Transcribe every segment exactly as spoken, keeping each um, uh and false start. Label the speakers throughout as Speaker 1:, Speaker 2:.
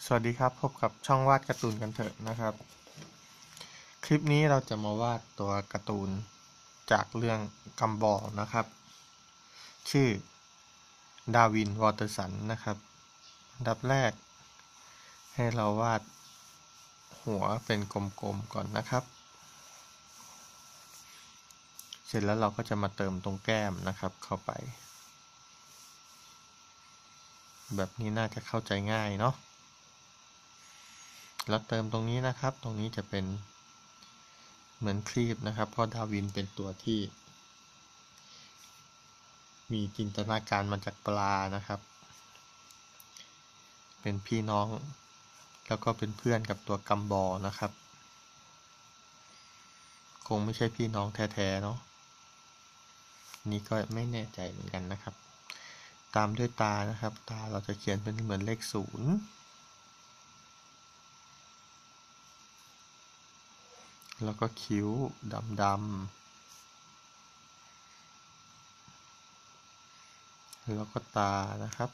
Speaker 1: สวัสดีครับพบกับช่องวาดการ์ตูนกันเถอะนะครับคลิปนี้เราจะมาวาดตัวการ์ตูนจากเรื่องกัมบอลนะครับชื่อดาวินวอเตอร์สันนะครับอันดับแรกให้เราวาดหัวเป็นกลมๆก่อนนะครับเสร็จแล้วเราก็จะมาเติมตรงแก้มนะครับเข้าไปแบบนี้น่าจะเข้าใจง่ายเนาะแล้วเติมตรงนี้นะครับตรงนี้จะเป็นเหมือนครีบนะครับเพราะดาวินเป็นตัวที่มีจินตนาการมาจากปลานะครับเป็นพี่น้องแล้วก็เป็นเพื่อนกับตัวกัมบอลนะครับคงไม่ใช่พี่น้องแท้ๆเนาะนี่ก็ไม่แน่ใจเหมือนกันนะครับตามด้วยตานะครับตาเราจะเขียนเป็นเหมือนเลขศูนย์แล้วก็คิ้วดำๆแล้วก็ตานะครับ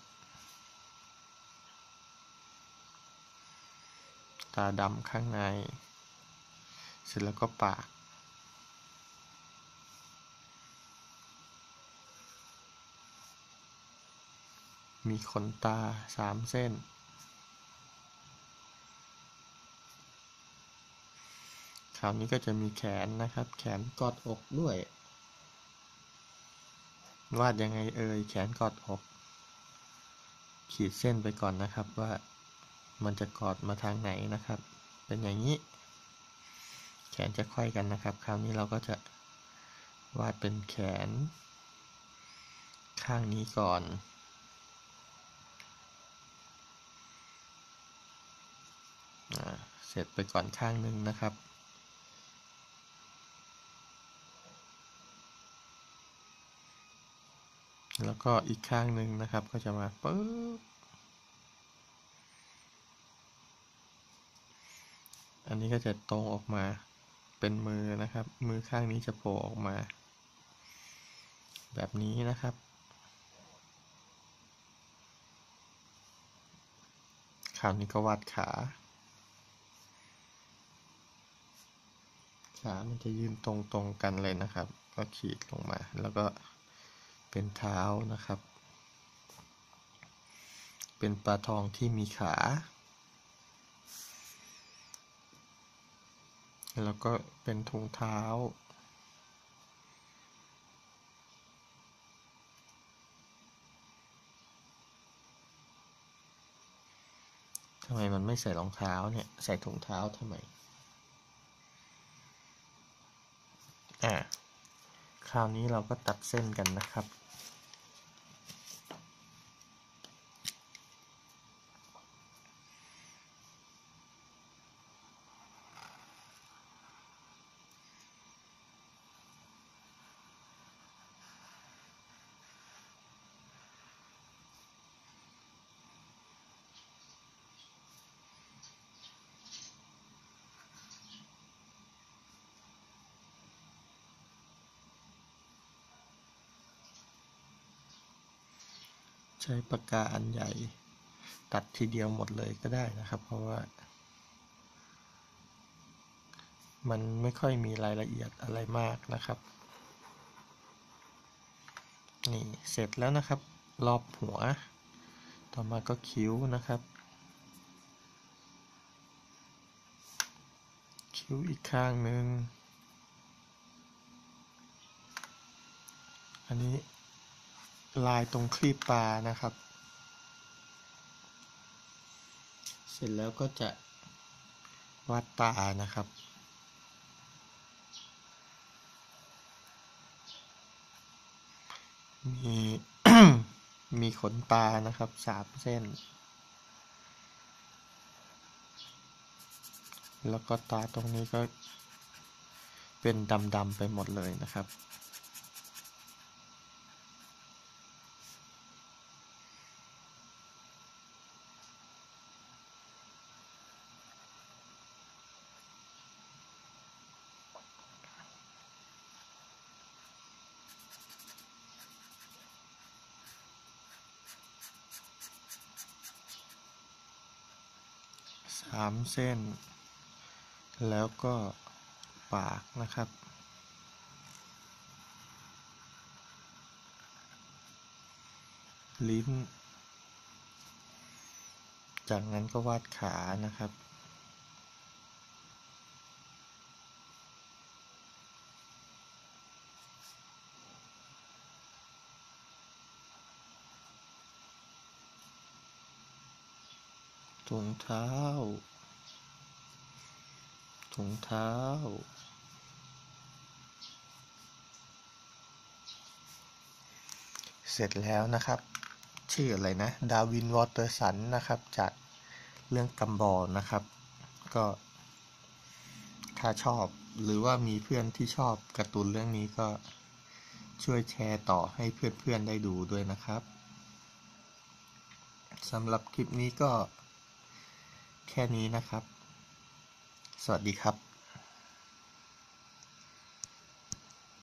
Speaker 1: ตาดำข้างในเสร็จแล้วก็ปากมีขนตาสามเส้นคราวนี้ก็จะมีแขนนะครับแขนกอดอกด้วยวาดยังไงเอ่ยแขนกอดอกขีดเส้นไปก่อนนะครับว่ามันจะกอดมาทางไหนนะครับเป็นอย่างนี้แขนจะไขว้กันนะครับคราวนี้เราก็จะวาดเป็นแขนข้างนี้ก่อนเสร็จไปก่อนข้างนึงนะครับแล้วก็อีกข้างหนึ่งนะครับก็จะมาปึ๊บอันนี้ก็จะตรงออกมาเป็นมือนะครับมือข้างนี้จะโผล่ออกมาแบบนี้นะครับคราวนี้ก็วาดขาขามันจะยืนตรงๆกันเลยนะครับก็ขีดลงมาแล้วก็เป็นเท้านะครับเป็นปลาทองที่มีขาแล้วก็เป็นถุงเท้าทำไมมันไม่ใส่รองเท้าเนี่ยใส่ถุงเท้าทำไมอ่าคราวนี้เราก็ตัดเส้นกันนะครับใช้ปากกาอันใหญ่ตัดทีเดียวหมดเลยก็ได้นะครับเพราะว่ามันไม่ค่อยมีรายละเอียดอะไรมากนะครับนี่เสร็จแล้วนะครับรอบหัวต่อมาก็คิ้วนะครับคิ้วอีกข้างหนึ่งอันนี้ลายตรงคลีปปลานะครับเสร็จแล้วก็จะวาดตานะครับมี มีขนตานะครับสามเส้นแล้วก็ตาตรงนี้ก็เป็นดำๆไปหมดเลยนะครับสามเส้นแล้วก็ปากนะครับลิ้นจากนั้นก็วาดขานะครับถุงเท้าถุงเท้าเสร็จแล้วนะครับชื่ออะไรนะดาวินวอเตอร์สันนะครับจากเรื่องกัมบอลนะครับก็ถ้าชอบหรือว่ามีเพื่อนที่ชอบการ์ตูนเรื่องนี้ก็ช่วยแชร์ต่อให้เพื่อนๆได้ดูด้วยนะครับสำหรับคลิปนี้ก็แค่นี้นะครับสวัสดีครับ